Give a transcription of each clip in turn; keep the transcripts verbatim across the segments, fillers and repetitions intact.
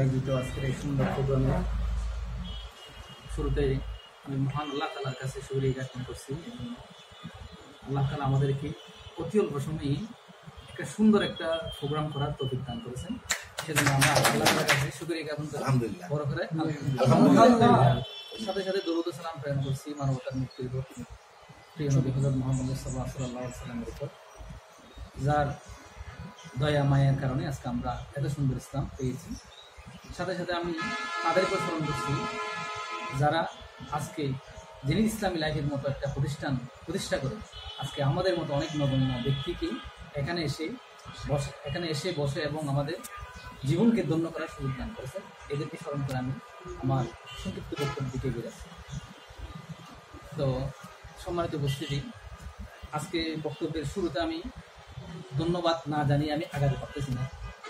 আয়োজিত আজকের এই সুন্দর প্রোগ্রামে শুরুতেই আমি মহান আল্লাহ তাআলার কাছে শুকরিয়া জ্ঞাপন করছি। আল্লাহ তাআলা আমাদেরকে অতি অল্প সময়েই একটা সুন্দর একটা প্রোগ্রাম করার তৌফিক দান করেছেন, সেজন্য আমরা আল্লাহ তাআলার কাছে শুকরিয়া জ্ঞাপন করি। আলহামদুলিল্লাহ, বড় করে আলহামদুলিল্লাহ। সাথে সাথে দরুদ ও সালাম প্রেরণ করছি মানবতার মুক্তির প্রিয় নবী হযরত মুহাম্মদ সাল্লাল্লাহু আলাইহি ওয়াসাল্লামের উপর, যার দয়া মায়ের কারণে আজকে আমরা এত সুন্দর ইসলাম পেয়েছি। সাথে সাথে আমি তাদেরকে স্মরণ করছি যারা আজকে যিনি ইসলামী লাইফের মতো একটা প্রতিষ্ঠান প্রতিষ্ঠা করে আজকে আমাদের মতো অনেক নগণ্য ব্যক্তিকে এখানে এসে বসে এখানে এসে বসে এবং আমাদের জীবনকে ধন্য করার সুযোগ দান করেছে। এদেরকে স্মরণ করে আমি আমার সংক্ষিপ্ত বক্তব্য দিকে এগিয়ে যাচ্ছি। তো সম্মানিত উপস্থিতি, আজকে বক্তব্যের শুরুতে আমি ধন্যবাদ না জানিয়ে আমি আগাতে পারতেছি না,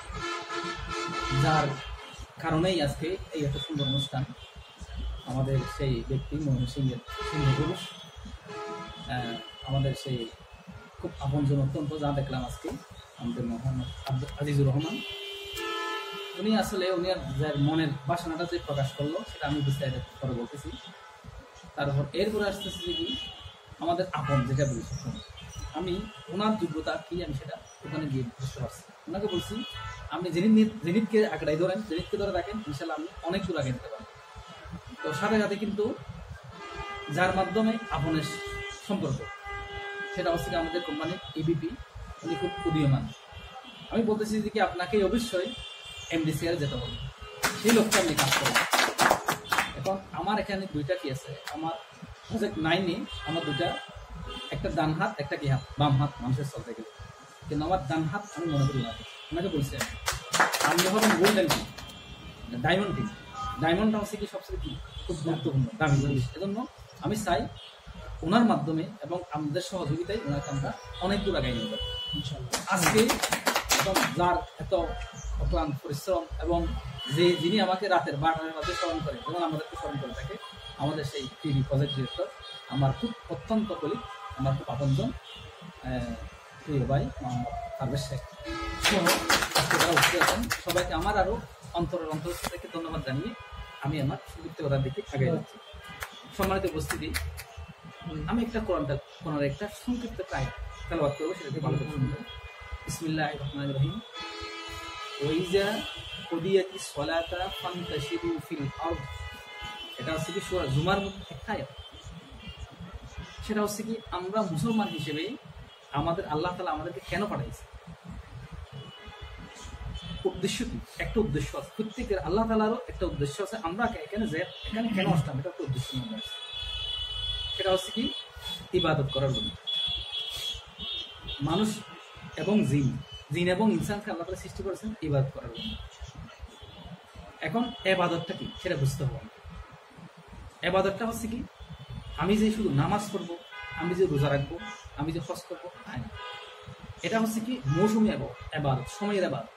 যার কারণেই আজকে এই এত সুন্দর অনুষ্ঠান। আমাদের সেই ব্যক্তি ময়মন সিংহের সিংহ পুরুষ, আমাদের সেই খুব আপনজন অত্যন্ত, যা দেখলাম আজকে আমাদের মোহাম্মদ আব্দুল আজিজুর রহমান, উনি আসলে উনি যার মনের বাসনাটা যে প্রকাশ করলো সেটা আমি বিস্তারিত করে বলতেছি। তারপর এরপরে আসতেছি যে কি আমাদের আপন যেটা বলছি, আমি ওনার যোগ্যতা কি আমি সেটা ওখানে গিয়ে বুঝতে পারছি। ওনাকে বলছি আপনি জেনিত জেনিতকে আঁকড়াই ধরেন, জেনিতকে ধরে রাখেন, ইনশাল্লাহ আপনি অনেক দূর আগে নিতে পারেন। তো সাথে সাথে কিন্তু যার মাধ্যমে আপনের সম্পর্ক সেটা হচ্ছে আমাদের কোম্পানির ইবিপি, উনি খুব উদীয়মান। আমি বলতেছি যে কি আপনাকে অবশ্যই এমডিসিআর যেতে হবে, সেই লক্ষ্যে আপনি কাজ করেন। এখন আমার এখানে দুইটা কি আছে, আমার প্রজেক্ট নাইনে আমার দুইটা, একটা ডান হাত একটা কি হাত, বাম হাত মানুষের চলতে গেলে, কিন্তু আমার ডান হাত আমি মনে করি না। ওনাকে বলছি আমি যখন গোল্ডেন টিম, ডায়মন্ড টিম, ডায়মন্ডটা হচ্ছে কি সবচেয়ে কি খুব গুরুত্বপূর্ণ দামি জিনিস। এজন্য আমি চাই ওনার মাধ্যমে এবং আমাদের সহযোগিতায় ওনাকে আমরা অনেক দূর আগাই নিয়ে যাবো আজকে। এবং যার এত অক্লান্ত পরিশ্রম এবং যে যিনি আমাকে রাতের বারোটার মধ্যে স্মরণ করে এবং আমাদেরকে স্মরণ করে থাকে, আমাদের সেই টিভি প্রজেক্ট ডিরেক্টর, আমার খুব অত্যন্ত কলিগ, আমার খুব আপনজন প্রিয় ভাই মোহাম্মদ পারভেজ শেখ সহ আজকে যারা উপস্থিত আছেন সবাইকে আমার আরও অন্তরের অন্তর থেকে ধন্যবাদ জানিয়ে আমি আমার সংক্ষিপ্ত কথার দিকে আগে যাচ্ছি। সম্মানিত উপস্থিতি, আমি একটা কোরআনটা কোরআনের একটা সংক্ষিপ্ত প্রায় তেলাওয়াত করবো, সেটাকে ভালো করে শুনবেন। বিসমিল্লাহির রহমানির রহিম। ওয়াইজা কুদিয়াতিস সালাতা ফান্তাশিরু ফিল আরদ, এটা হচ্ছে কি সূরা জুমার মধ্যে একটা আয়াত। সেটা হচ্ছে কি আমরা মুসলমান হিসেবে আমাদের আল্লাহ তাআলা আমাদেরকে কেন পাঠাইছে, উদ্দেশ্য কি? একটা উদ্দেশ্য আছে, প্রত্যেকের আল্লাহ তাআলারও একটা উদ্দেশ্য আছে। আমরা এখানে যে এখানে কেন আসলাম, এটা একটা উদ্দেশ্য আছে, সেটা হচ্ছে কি ইবাদত করার জন্য। মানুষ এবং জিন জিন এবং ইনসানকে আল্লাহ তাআলা সৃষ্টি করেছেন ইবাদত করার জন্য। এখন ইবাদতটা কি সেটা বুঝতে হবে। ইবাদতটা হচ্ছে কি আমি যে শুধু নামাজ পড়বো, আমি যে রোজা রাখবো, আমি যে হজ করবো, এটা হচ্ছে কি মৌসুমী ইবাদত, সময়ের ইবাদত।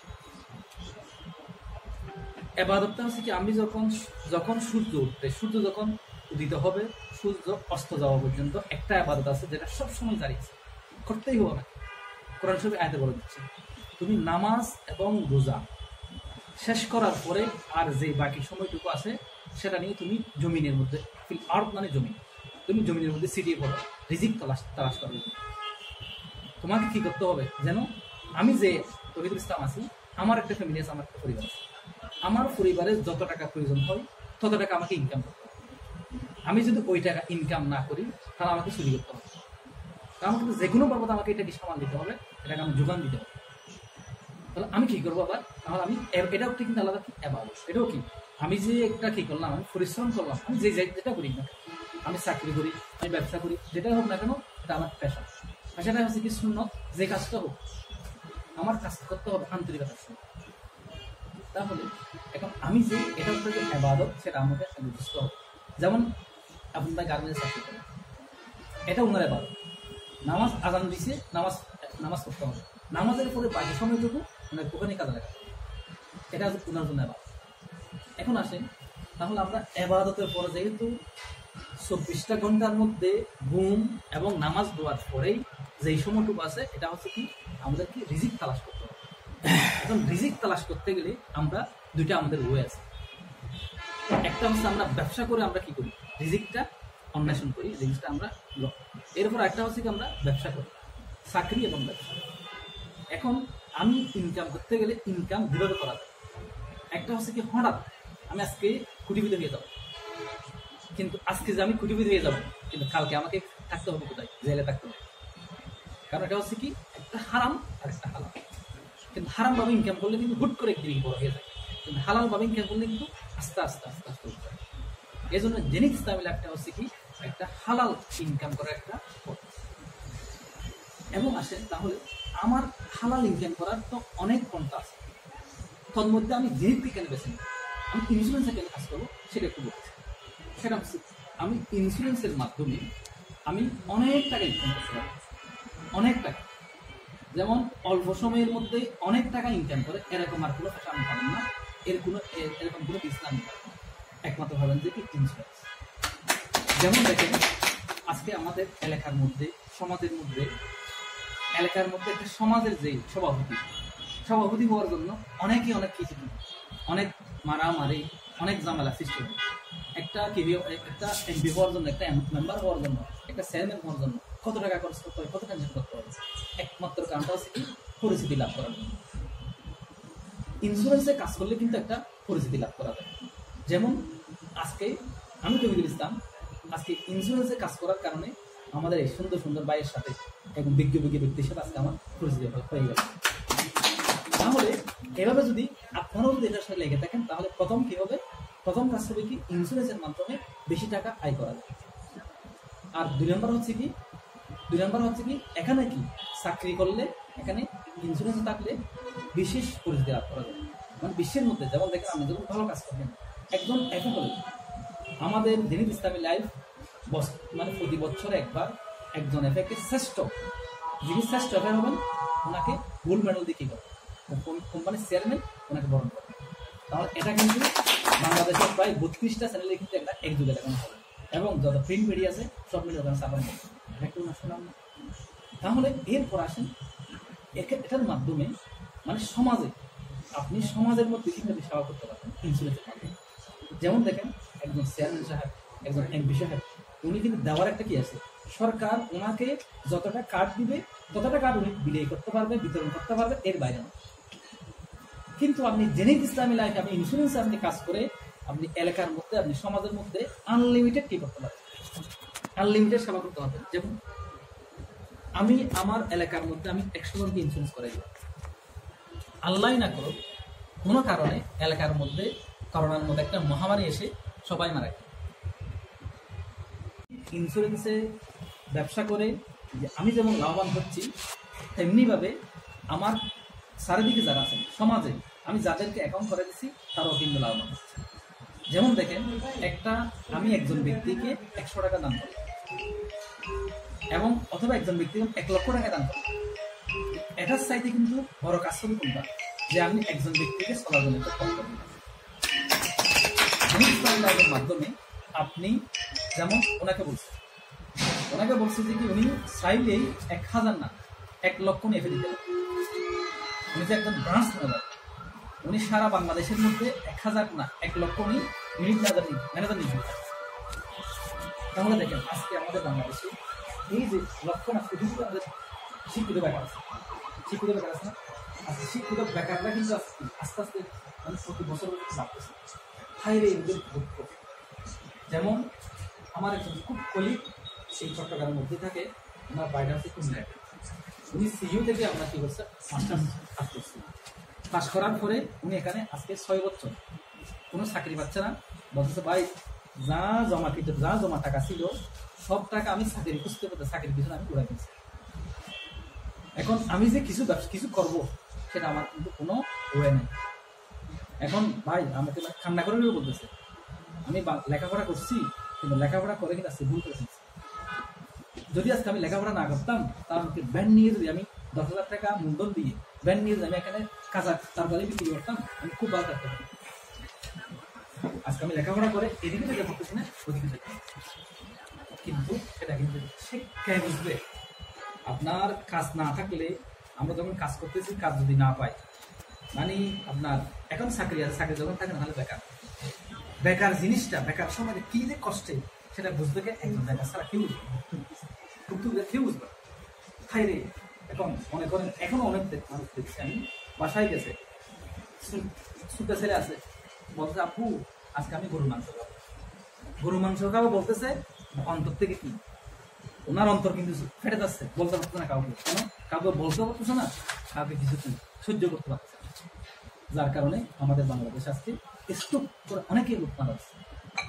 ইবাদতটা হচ্ছে কি আমি যখন যখন সূর্য উঠবে, সূর্য যখন উদিত হবে, সূর্য অস্ত যাওয়া পর্যন্ত একটা ইবাদত আছে যেটা সবসময় জারি আছে, করতেই হবে না। কোরআন শরীফে আয়াতে বলে দিচ্ছে তুমি নামাজ এবং রোজা শেষ করার পরে আর যে বাকি সময়টুকু আছে সেটা নিয়ে তুমি জমিনের মধ্যে, ফিল আরদ মানে জমিন, তুমি জমিনের মধ্যে ছিটিয়ে পড়ো রিজিক তালাশ তালাশ করবে। তোমাকে কি করতে হবে যেন আমি যে তৌহিদুল ইসলাম আছি, আমার একটা ফ্যামিলি আছে, আমার একটা পরিবার আছে, আমার পরিবারে যত টাকা প্রয়োজন হয় তত টাকা আমাকে ইনকাম করতে হবে। আমি যদি ওই টাকা ইনকাম না করি তাহলে আমাকে চুরি করতে হবে, আমাকে যে কোনো বাবদ আমাকে এটাকে সামাল দিতে হবে, এটাকে আমি যোগান দিতে হবে। তাহলে আমি কি করবো আবার, তাহলে আমি এটাও ঠিক কিন্তু আলাদা কি ইবাদত। এটাও কি আমি যে একটা কি করলাম, আমি পরিশ্রম করলাম, আমি যে যেটা করি না, আমি চাকরি করি, আমি ব্যবসা করি, যেটাই হোক না কেন এটা আমার পেশা। পেশাটা হচ্ছে কি সুন্নত, যে কাজটা হোক আমার কাজ করতে হবে আন্তরিকতার সঙ্গে। তাহলে এখন আমি যে এটা হচ্ছে যে ইবাদত, সেটা আমাকে বুঝতে হবে। যেমন আপনার গার্মেন্টস চাকরি করেন, এটা ওনার ইবাদত। নামাজ আজান দিছে, নামাজ নামাজ পড়তে হবে, নামাজের পরে বাকি সময়টুকু মানে ওখানে কাজে লাগা, এটা ওনার জন্য ইবাদত। এখন আসেন তাহলে আমরা ইবাদতের পরে যেহেতু চব্বিশটা ঘন্টার মধ্যে ঘুম এবং নামাজ দেওয়ার পরেই যেই সময়টুকু আছে এটা হচ্ছে কি আমাদের কি রিজিক তালাশ করতে হবে। এখন রিজিক তালাশ করতে গেলে আমরা দুইটা আমাদের ওয়ে আছে। একটা হচ্ছে আমরা ব্যবসা করে আমরা কি করি, রিজিকটা অন্বেষণ করি, রিজিকটা আমরা এরপর একটা হচ্ছে কি আমরা ব্যবসা করি, চাকরি এবং ব্যবসা। এখন আমি ইনকাম করতে গেলে ইনকাম দুভাবে করা যায়। একটা হচ্ছে কি হঠাৎ আমি আজকে কোটিপতি হয়ে যাবো, কিন্তু আজকে যে আমি কোটিপতি হয়ে যাবো কিন্তু কালকে আমাকে থাকতে হবে কোথায়, জেলে থাকতে হবে। কারণ এটা হচ্ছে কি একটা হারাম আর একটা হালাল। কিন্তু হারাম ভাবে ইনকাম করলে কিন্তু হুট করে একদিন বড় হয়ে যায়, কিন্তু হালাল ভাবে ইনকাম করলে কিন্তু আস্তে আস্তে আস্তে আস্তে উঠে যায়। এই জন্য জেনিক ইসলামী লাইফটা হচ্ছে কি একটা হালাল ইনকাম করার একটা পথ। এবং আসেন তাহলে আমার হালাল ইনকাম করার তো অনেক পন্থা আছে, তোর মধ্যে আমি জেনিককে কেন বেছে নিই, আমি ইন্স্যুরেন্সে কেন কাজ করবো সেটা একটু বলছি। সেটা হচ্ছে আমি ইন্স্যুরেন্সের মাধ্যমে আমি অনেক টাকা ইনকাম করতে পারি, অনেক টাকা। যেমন অল্প সময়ের মধ্যে অনেক টাকা ইনকাম করে এরকম আর কোনো পেশা আমি পাবেন না, এর কোনো এরকম কোনো বিজনেস আমি পাবেন না, একমাত্র ভাবেন যে কি ইন্স্যুরেন্স। যেমন দেখেন আজকে আমাদের এলাকার মধ্যে সমাজের মধ্যে এলাকার মধ্যে একটা সমাজের যে সভাপতি সভাপতি হওয়ার জন্য অনেকে অনেক কিছু অনেক মারামারি অনেক ঝামেলা সৃষ্টি হয়। একটা কি একটা এমপি হওয়ার জন্য, একটা মেম্বার হওয়ার জন্য, একটা চেয়ারম্যান হওয়ার জন্য কত টাকা খরচ করতে হবে, কত টেনশন করতে হবে, একমাত্র কারণটা হচ্ছে কি পরিচিতি লাভ করার জন্য। ইন্স্যুরেন্সে কাজ করলে কিন্তু একটা পরিচিতি লাভ করা যায়। যেমন আজকে আমি তৌহিদুল ইসলাম, আজকে ইন্স্যুরেন্সে কাজ করার কারণে আমাদের এই সুন্দর সুন্দর ভাইয়ের সাথে এবং বিজ্ঞ বিজ্ঞ ব্যক্তির সাথে আজকে আমার পরিচিতি হয়ে গেল। তাহলে এভাবে যদি আপনারাও যদি এটার সাথে লেগে থাকেন তাহলে প্রথম কি হবে, প্রথম কাজ হবে কি ইন্স্যুরেন্সের মাধ্যমে বেশি টাকা আয় করা যায়। আর দুই নম্বর হচ্ছে কি দুই নম্বর হচ্ছে কি এখানে কি চাকরি করলে এখানে ইন্স্যুরেন্স থাকলে বিশেষ পরিচিতি লাভ করা যায়। মানে বিশ্বের মধ্যে যেমন দেখেন আপনি যখন ভালো কাজ করবেন একজন এফে হলে আমাদের জেনিক ইসলামী লাইফ মানে প্রতি বছর একবার একজন এফেকে শ্রেষ্ঠ যিনি শ্রেষ্ঠ এফে হবেন ওনাকে গোল্ড মেডেল দিয়ে কি করবে, কোম্পানির চেয়ারম্যান ওনাকে বরণ করবে। তাহলে এটা কিন্তু বাংলাদেশের প্রায় বত্রিশটা চ্যানেলে কিন্তু একটা এক যুগে দেখানো হবে এবং যত প্রিন্ট মিডিয়া আছে সব মিডিয়া ওখানে চাপানো হবে। একটু না শোনাম না। তাহলে এরপর আসেন এটার মাধ্যমে মানে সমাজে আপনি সমাজের মধ্যে বিভিন্ন সেবা করতে পারবেন ইন্স্যুরেন্সের মাধ্যমে। যেমন দেখেন একজন চেয়ারম্যান সাহেব, একজন এমপি সাহেব, উনি কিন্তু দেওয়ার একটা কি আছে, সরকার ওনাকে যতটা কার্ড দিবে ততটা কার্ড উনি বিলিয়ে করতে পারবে, বিতরণ করতে পারবে, এর বাইরে না। কিন্তু আপনি জেনিক ইসলামী লাইফে আপনি ইন্স্যুরেন্সে আপনি কাজ করে আপনি এলাকার মধ্যে আপনি সমাজের মধ্যে আনলিমিটেড কি করতে পারবেন, আনলিমিটেড সেবা করতে পারবেন। যেমন আমি আমার এলাকার মধ্যে আমি একশো জনকে ইন্স্যুরেন্স করে দিলাম, আল্লাহ না করো কোনো কারণে এলাকার মধ্যে করোনার মধ্যে একটা মহামারী এসে সবাই মারা গেল। ইন্স্যুরেন্সে ব্যবসা করে যে আমি যেমন লাভবান হচ্ছি তেমনিভাবে আমার চারিদিকে যারা আছেন সমাজে আমি যাদেরকে অ্যাকাউন্ট করে দিচ্ছি তারাও কিন্তু লাভবান হচ্ছে। যেমন দেখেন একটা আমি একজন ব্যক্তিকে একশো টাকা দান করি এবং অথবা একজন ব্যক্তিকে এক লক্ষ টাকা দান করি, এটার চাইতে কিন্তু বড় কাজ হবে কোনটা, যে আমি একজন ব্যক্তিকে চলার জন্য কম করি। লাইফের মাধ্যমে আপনি যেমন ওনাকে বলছেন ওনাকে বলছে যে কি উনি চাইলেই এক হাজার না এক লক্ষ নিয়ে ফেলে দিতে পারেন। উনি যে একজন ব্রাঞ্চ ম্যানেজার, উনি সারা বাংলাদেশের মধ্যে এক হাজার না এক লক্ষ উনি ইউনিট ম্যানেজার ম্যানেজার নিয়ে ফেলতে। তাহলে দেখেন আজকে আমাদের বাংলাদেশে এই যে লক্ষ না কোটি আমাদের শিক্ষিত বেকার আছে, শিক্ষিত বেকার আছে না, আজকে শিক্ষিত বেকাররা কিন্তু আস্তে আস্তে মানে প্রতি বছর বাড়তেছে। হাইরে এদের দুঃখ। যেমন আমার একজন খুব কলিগ সেই চট্টগ্রামের মধ্যে থাকে, ওনার বাইরে আছে কুমিল্লা, উনি সিইও থেকে আমরা কি করছে মাস্টার্স পাস করছি। পাস করার পরে উনি এখানে আজকে ছয় বছর কোনো চাকরি পাচ্ছে না, বলতেছে ভাই যা জমা কিন্তু যা জমা টাকা ছিল সব টাকা আমি চাকরি খুঁজতে করতে চাকরির পিছনে আমি উড়াই দিচ্ছি। এখন আমি যে কিছু ব্যবসা কিছু করবো সেটা আমার কিন্তু কোনো ওয়ে নেই। এখন ভাই আমাকে ঠান্ডা করে বলতেছে আমি লেখাপড়া করছি কিন্তু লেখাপড়া করে কিন্তু আজকে ভুল করে ফেলছি। যদি আজকে আমি লেখাপড়া না করতাম তার আমাকে ব্যান্ড নিয়ে যদি আমি দশ হাজার টাকা মূলধন দিয়ে ব্যান্ড নিয়ে যদি আমি এখানে কাঁচা তারপরে বিক্রি করতাম আমি খুব ভালো থাকতাম। আজকে আমি লেখাপড়া করে এদিকে থেকে ভাবতেছি না ওদিকে থেকে, কিন্তু সেটা কিন্তু শিক্ষায় বুঝবে। আপনার কাজ না থাকলে আমরা যখন কাজ করতেছি কাজ যদি না পাই মানে আপনার এখন চাকরি আছে, চাকরি যখন থাকে না তাহলে বেকার। বেকার জিনিসটা, বেকার সময় কি যে কষ্টে সেটা বুঝতে গিয়ে একজন বেকার ছাড়া কেউ বুঝবে, কেউ বুঝবে খাই রে। এখন মনে করেন এখনো অনেক মানুষ দেখছি আমি, বাসায় গেছে ছোট ছেলে আছে, বলছে আপু আজকে আমি গরুর মাংস খাবো, গরু মাংস খাবো বলতেছে, অন্তর থেকে কি ওনার অন্তর কিন্তু ফেটে যাচ্ছে, বলতে পারছে না কাউকে, কেন কাউকে বলতে পারতেছে না, কাউকে কিছু সহ্য করতে পারছে না। যার কারণে আমাদের বাংলাদেশ আজকে স্টপ করে অনেকেই লোক মারা যাচ্ছে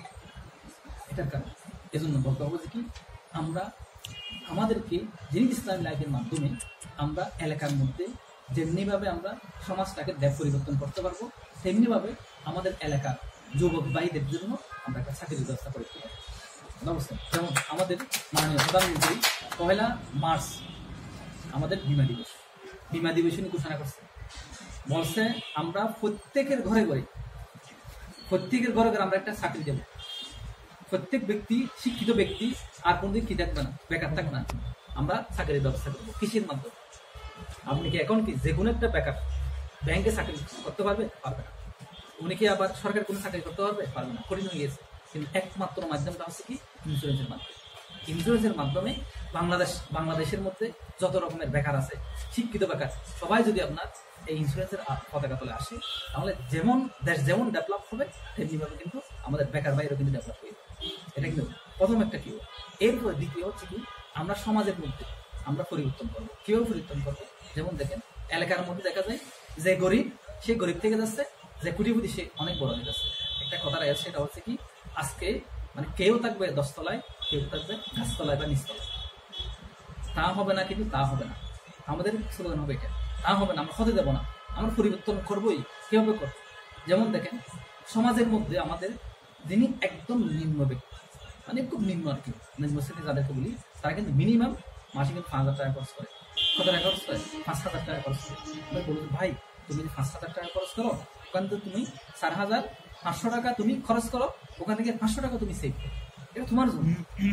এটার কারণে। এজন্য বলতে হবে যে কি আমরা আমাদেরকে জিনিস ইসলামী লাইফের মাধ্যমে আমরা এলাকার মধ্যে যেমনিভাবে আমরা সমাজটাকে দেব পরিবর্তন করতে পারবো, তেমনিভাবে আমাদের এলাকার যুবক ভাইদের জন্য আমরা একটা চাকরির ব্যবস্থা করে দিতে পারবো। অবশ্যই যেমন আমাদের মাননীয় প্রধানমন্ত্রী পয়লা মার্চ আমাদের বিমা দিবস, বিমা দিবস ঘোষণা করছে, বলছে আমরা প্রত্যেকের ঘরে ঘরে প্রত্যেকের ঘরে ঘরে আমরা একটা চাকরি দেবো। প্রত্যেক ব্যক্তি শিক্ষিত ব্যক্তি আর কোনদিন কি থাকবে না, বেকার থাকবে না, আমরা চাকরির ব্যবস্থা করবো। কৃষির মাধ্যমে আপনি কি এখন কি যে কোনো একটা বেকার ব্যাংকে চাকরি করতে পারবে? পারবে না। উনি কি আবার সরকারি কোনো চাকরি করতে পারবে? পারবে না, কঠিন হয়ে গেছে। কিন্তু একমাত্র মাধ্যমটা হচ্ছে কি ইন্স্যুরেন্সের মাধ্যমে। ইন্স্যুরেন্সের মাধ্যমে বাংলাদেশ বাংলাদেশের মধ্যে যত রকমের বেকার আছে, শিক্ষিত বেকার সবাই যদি আপনার এই ইন্স্যুরেন্সের পতাকা তলে আসে, তাহলে যেমন দেশ যেমন ডেভেলপ হবে তেমনিভাবে কিন্তু আমাদের বেকার বাইরেও কিন্তু ডেভেলপ হয়ে যাবে। এটা কিন্তু প্রথম একটা কি। এরপরে দ্বিতীয় হচ্ছে কি আমরা সমাজের মধ্যে আমরা পরিবর্তন করবো। কিভাবে পরিবর্তন করবো? যেমন দেখেন এলাকার মধ্যে দেখা যায় যে গরিব সে গরিব থেকে যাচ্ছে, যে কোটিপতি সে অনেক বড় হয়ে যাচ্ছে। একটা কথা আছে, সেটা হচ্ছে কি আজকে মানে কেউ থাকবে দশতলায়, কেউ থাকবে গাছতলায় বা নিচতলায়। তা হবে না, কিন্তু তা হবে না। আমাদের স্লোগান হবে এটা, তা হবে না, আমরা হতে দেবো না, আমরা পরিবর্তন করবোই। কিভাবে করবো? যেমন দেখেন সমাজের মধ্যে আমাদের যিনি একদম নিম্ন ব্যক্তি, মানে খুব নিম্ন আর কি, নিম্ন শ্রেণী যাদেরকে বলি, তারা কিন্তু মিনিমাম মাসে কিন্তু পাঁচ হাজার টাকা খরচ করে। কত টাকা খরচ করে? পাঁচ হাজার টাকা খরচ করে। আমি বলবো ভাই তুমি যদি পাঁচ হাজার টাকা খরচ করো, ওখান থেকে তুমি চার হাজার পাঁচশো টাকা তুমি খরচ করো, ওখান থেকে পাঁচশো টাকা তুমি সেভ করো, এটা তোমার জন্য।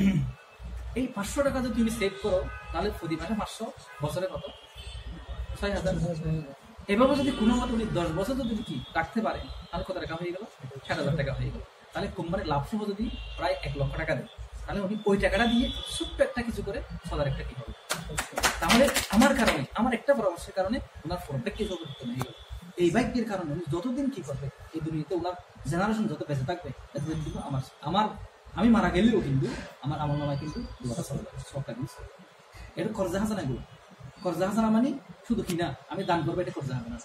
এই পাঁচশো টাকা যদি তুমি সেভ করো, তাহলে প্রতি মাসে পাঁচশো, বছরে কত? ছয় হাজার। এভাবে যদি কোনো মতো উনি দশ বছর যদি কি রাখতে পারে, তাহলে কত টাকা হয়ে গেল? ষাট হাজার টাকা হয়ে গেল। তাহলে কোম্পানির লাভ সহ যদি প্রায় এক লক্ষ টাকা দেয়, তাহলে উনি ওই টাকাটা দিয়ে ছোট্ট একটা কিছু করে সদার একটা কি হবে। তাহলে আমার কারণে, আমার একটা পরামর্শের কারণে ওনার প্রত্যেক কিছু পরিবর্তন হয়ে গেল। এই বাইকের কারণে উনি যতদিন কি করবে এই দুনিয়াতে, ওনার জেনারেশন যত বেঁচে থাকবে এতদিন কিন্তু আমার আমার আমি মারা গেলেও কিন্তু আমার আমল নামায় কিন্তু সবটা কিন্তু এটা কর্জা হাসানা এগুলো। কর্জা হাসানা মানে শুধু কিনা আমি দান করবো এটা কর্জা হাসানা,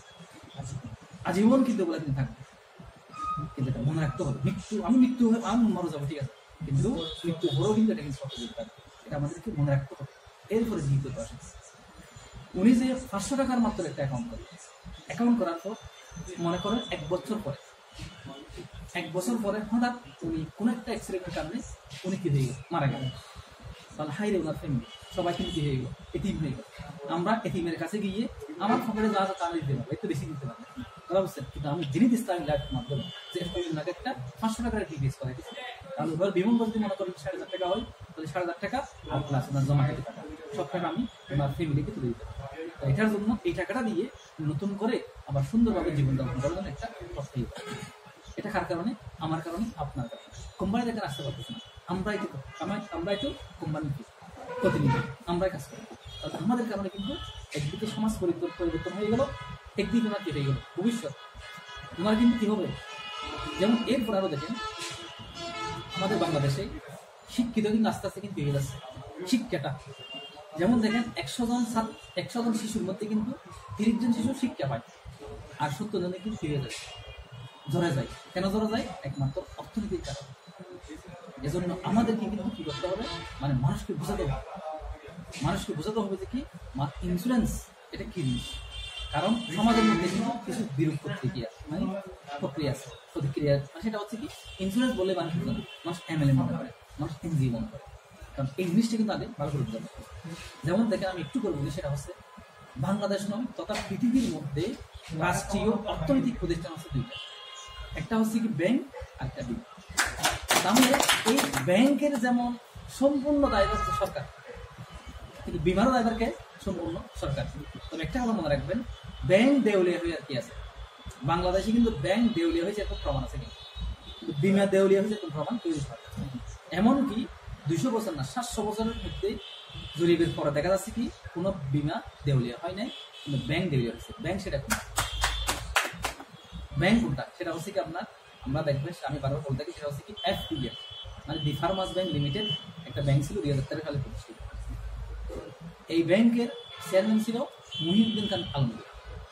আজীবন কিন্তু ওগুলা কিন্তু থাকবে। কিন্তু এটা মনে রাখতে হবে, মৃত্যু আমি মৃত্যু আমি মরে যাবো ঠিক আছে, কিন্তু মৃত্যু হলেও কিন্তু এটা কিন্তু সত্য থাকবে, এটা আমাদেরকে মনে রাখতে হবে। এরপরে দ্বিতীয়ত আসে উনি যে পাঁচশো টাকার মাত্র একটা অ্যাকাউন্ট করে, অ্যাকাউন্ট করার পর মনে করেন এক বছর পরে এক বছর পরে হঠাৎ উনি কোনো একটা অ্যাক্সিডেন্টের কারণে উনি কি হয়ে গেল, মারা গেল। তাহলে হাই রে ওনার ফ্যামিলি সবাই কিন্তু কি হয়ে গেল, এতিম হয়ে গেল। আমরা এতিমের কাছে গিয়ে আমার খবরে যা যা তা দিতে পারবো, একটু বেশি দিতে পারবো তারা বুঝছেন। কিন্তু আমি জিনিস ইসলামী লাইফের মাধ্যমে যে ওনাকে একটা পাঁচশো টাকার টিভিএস করে দিচ্ছি, তাহলে ওর বিমান যদি মনে করেন সাড়ে হাজার টাকা হয়, তাহলে সাড়ে হাজার টাকা আর প্লাস ওনার জমা খেতে টাকা সব টাকা আমি ওনার ফ্যামিলিকে তুলে দিতে পারবো। এটার জন্য এই টাকাটা দিয়ে নতুন করে আবার সুন্দরভাবে জীবনযাপন করার জন্য একটা প্রস্তুতি। এটা কার কারণে? আমার কারণে, আপনার কারণে। কোম্পানি দেখেন আসতে পারতেছে না, আমরাই তো আমরাই তো কোম্পানির প্রতিনিধি, আমরাই কাজ করি। তাহলে আমাদের কারণে কিন্তু একদিকে সমাজ পরিবর্তন হয়ে গেল, একদিকে ওনার কি হয়ে গেল ভবিষ্যৎ ওনার কিন্তু কি হবে। যেমন এরপর আরো দেখেন আমাদের বাংলাদেশে শিক্ষিত কিন্তু আস্তে আস্তে কিন্তু পেয়ে যাচ্ছে শিক্ষাটা। যেমন দেখেন একশো জন একশো জন শিশুর মধ্যে কিন্তু তিরিশ জন শিশু শিক্ষা পায়, আর সত্তর জনে কিন্তু ফিরে যায়, ধরে যায়। কেন ধরে যায়? একমাত্র অর্থনীতির কারণে। এজন্য আমাদেরকে কিন্তু কি করতে হবে, মানে মানুষকে বোঝাতে হবে, মানুষকে বোঝাতে হবে যে কি ইন্স্যুরেন্স এটা কি জিনিস। কারণ সমাজের মধ্যে কিন্তু কিছু বিরূপ প্রতিক্রিয়া মানে প্রক্রিয়া আছে, প্রতিক্রিয়া মানে সেটা হচ্ছে কি ইন্স্যুরেন্স বলে মানুষ মানুষ এমএলএ মনে করে, মানুষ এনজিও মনে করে। কারণ এই জিনিসটা কিন্তু আগে ভালো করে বুঝতে হবে। যেমন দেখেন আমি একটু করে বলি, সেটা হচ্ছে বাংলাদেশ নয় তথা পৃথিবীর মধ্যে রাষ্ট্রীয় অর্থনৈতিক প্রতিষ্ঠান আছে দুইটা, একটা হচ্ছে কি ব্যাংক আর একটা বিমা। তাহলে এই ব্যাংকের যেমন সম্পূর্ণ দায়ভার হচ্ছে সরকার, কিন্তু বিমারও দায়ভারকে সম্পূর্ণ সরকার। তবে একটা কথা মনে রাখবেন, ব্যাংক দেউলিয়া হয়ে আর কি আছে, বাংলাদেশে কিন্তু ব্যাংক দেউলিয়া হয়েছে এরকম প্রমাণ আছে, কিন্তু বিমা দেউলিয়া হয়েছে এরকম প্রমাণ তৈরি করা যাচ্ছে। এমনকি দুইশো বছর না সাতশো বছরের মধ্যে জরিপের পরে দেখা যাচ্ছে কি কোনো বিমা দেউলিয়া হয় নাই, কিন্তু ব্যাংক দেউলিয়া হয়েছে। ব্যাংক সেটা কোনটা? ব্যাংক কোনটা? সেটা হচ্ছে কি আপনার, আমরা দেখবেন আমি বারবার বলতে থাকি, সেটা হচ্ছে কি এফ পি এফ, মানে দি ফার্মার্স ব্যাংক লিমিটেড একটা ব্যাংক ছিল দুই হাজার তেরো সালে প্রতিষ্ঠিত। এই ব্যাংকের চেয়ারম্যান ছিল মুহিউদ্দিন খান আলমগীর,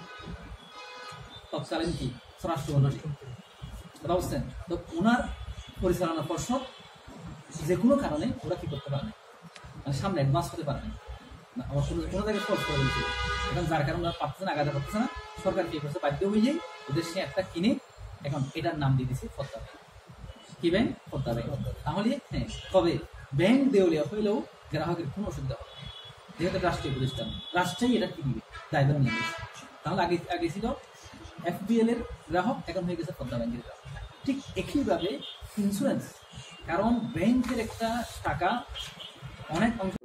তৎকালীন কি স্বরাষ্ট্রমন্ত্রী, কথা বুঝছেন? তো ওনার পরিচালনা পর্ষদ যে কোনো কারণে ওরা কি করতে পারে না, মানে সামনে অ্যাডভান্স হতে পারে না, আমার কোনো কোনো জায়গায় ফলস করে দিয়েছিল। এখন যার কারণে ওরা পারতেছে না, আগাতে পারতেছে না, সরকার কি করছে, বাধ্য হয়ে যায় ওদের সে একটা কিনে এখন এটার নাম দিয়ে দিচ্ছে ফদ্দা ব্যাংক। কি ব্যাংক? ফদ্দা ব্যাংক। তাহলে হ্যাঁ, তবে ব্যাংক দেউলিয়া হইলেও গ্রাহকের কোনো অসুবিধা হবে না, যেহেতু রাষ্ট্রীয় প্রতিষ্ঠান, রাষ্ট্রই এটা কি দিবে, দায়িত্ব নিয়ে নিচ্ছে। তাহলে আগে আগে ছিল এফবিএল এর গ্রাহক, এখন হয়ে গেছে পদ্মা ব্যাংকের গ্রাহক। ঠিক একইভাবে ইন্স্যুরেন্স, কারণ ব্যাংকের একটা টাকা অনেক অংশ